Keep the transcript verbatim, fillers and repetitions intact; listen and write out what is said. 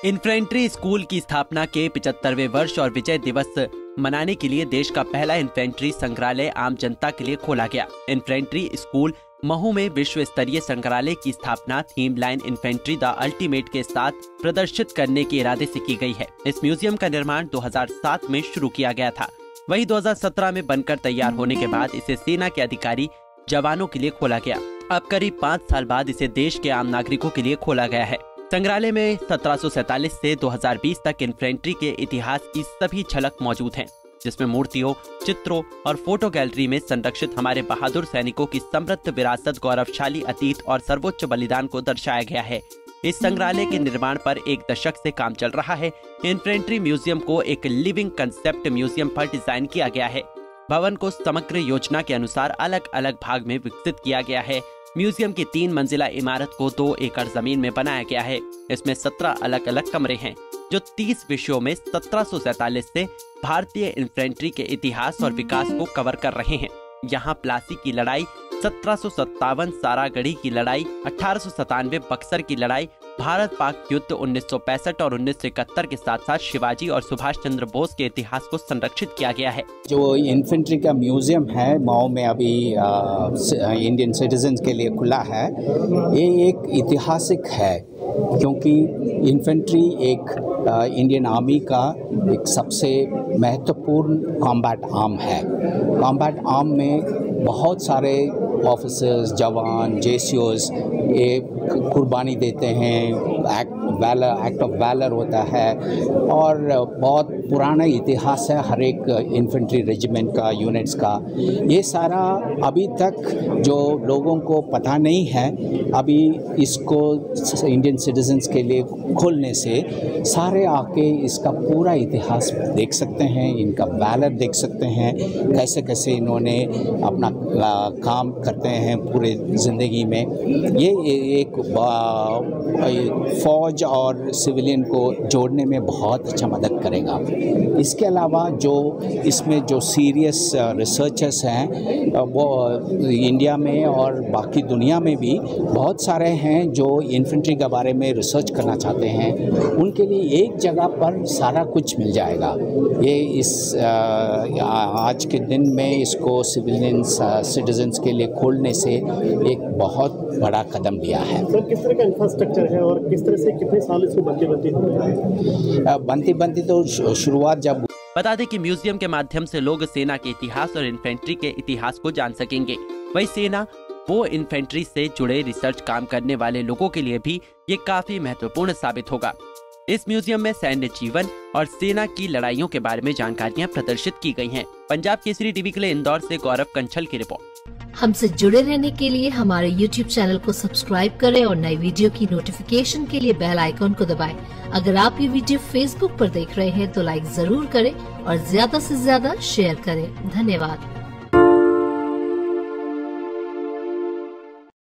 Infantry school की स्थापना के पचहत्तरवें वर्ष और विजय दिवस मनाने के लिए देश का पहला इन्फेंट्री संग्रहालय आम जनता के लिए खोला गया। इन्फेंट्री स्कूल महू में विश्व स्तरीय संग्रहालय की स्थापना theme line infantry the ultimate के साथ प्रदर्शित करने के इरादे से की गई है। इस म्यूजियम का निर्माण दो हज़ार सात में शुरू किया गया था। वहीं दो हज़ार सत्रह में बनकर तैयार होने के बाद इसे सेना के अधिकारी जवानों के लिए खोला गया। अब करीब पाँच साल बाद इसे देश के आम नागरिकों के लिए खोला गया है। संग्रहालय में सत्रह सौ सैतालीस से दो हज़ार बीस तक इन्फेंट्री के इतिहास की सभी झलक मौजूद हैं, जिसमें मूर्तियों, चित्रों और फोटो गैलरी में संरक्षित हमारे बहादुर सैनिकों की समृद्ध विरासत, गौरवशाली अतीत और सर्वोच्च बलिदान को दर्शाया गया है। इस संग्रहालय के निर्माण पर एक दशक से काम चल रहा है। इन्फेंट्री म्यूजियम को एक लिविंग कंसेप्ट म्यूजियम पर डिजाइन किया गया है। भवन को समग्र योजना के अनुसार अलग अलग भाग में विकसित किया गया है। म्यूजियम की तीन मंजिला इमारत को दो एकड़ जमीन में बनाया गया है। इसमें सत्रह अलग अलग कमरे हैं, जो तीस विषयों में सत्रह सौ सैतालीस से भारतीय इन्फेंट्री के इतिहास और विकास को कवर कर रहे हैं। यहाँ प्लासी की लड़ाई, सत्रह सौ सत्तावन सारागढ़ी की लड़ाई, अठारह सौ सतानवे बक्सर की लड़ाई, भारत पाक युद्ध उन्नीस सौ पैंसठ और उन्नीस सौ इकहत्तर के साथ साथ शिवाजी और सुभाष चंद्र बोस के इतिहास को संरक्षित किया गया है। जो इन्फेंट्री का म्यूजियम है मऊ में अभी आ, इंडियन सिटीजन्स के लिए खुला है, ये एक ऐतिहासिक है क्योंकि इन्फेंट्री एक आ, इंडियन आर्मी का एक सबसे महत्वपूर्ण कॉम्बैट आर्म है। कॉम्बैट आर्म में बहुत सारे ऑफिसर्स, जवान, जेसीओज ये कुर्बानी देते हैं। Act valour act of valour होता है और बहुत पुराना इतिहास है हर एक इन्फेंट्री रेजिमेंट का, यूनिट्स का। ये सारा अभी तक जो लोगों को पता नहीं है, अभी इसको इंडियन सिटीजन्स के लिए खोलने से सारे आके इसका पूरा इतिहास देख सकते हैं, इनका वैलर देख सकते हैं, कैसे कैसे इन्होंने अपना काम करते हैं पूरे ज़िंदगी में। ये एक फौज और सिविलियन को जोड़ने में बहुत अच्छा मदद करेगा। इसके अलावा जो इसमें जो सीरियस रिसर्चर्स हैं वो इंडिया में और बाकी दुनिया में भी बहुत सारे हैं जो इन्फेंट्री के बारे में रिसर्च करना चाहते हैं, उनके लिए एक जगह पर सारा कुछ मिल जाएगा। ये इस आज के दिन में इसको सिविलियंस सिटीजन्स के लिए खोलने से एक बहुत बड़ा कदम लिया है। सर, किस तरह का इंफ्रास्ट्रक्चर है और किस तरह से कितने साल इसको बनती बनती हो रहा है? बनती बनती तो शुरुआत जब बता दें कि म्यूजियम के माध्यम से लोग सेना के इतिहास और इन्फेंट्री के इतिहास को जान सकेंगे। वही सेना वो इन्फेंट्री से जुड़े रिसर्च काम करने वाले लोगों के लिए भी ये काफी महत्वपूर्ण साबित होगा। इस म्यूजियम में सैन्य जीवन और सेना की लड़ाइयों के बारे में जानकारियां प्रदर्शित की गई हैं। पंजाब केसरी टीवी के लिए इंदौर से गौरव कंछल की रिपोर्ट। हमसे जुड़े रहने के लिए हमारे यूट्यूब चैनल को सब्सक्राइब करें और नई वीडियो की नोटिफिकेशन के लिए बेल आइकॉन को दबाएं। अगर आप ये वीडियो फेसबुक पर देख रहे हैं तो लाइक जरूर करें और ज्यादा से ज्यादा शेयर करें। धन्यवाद।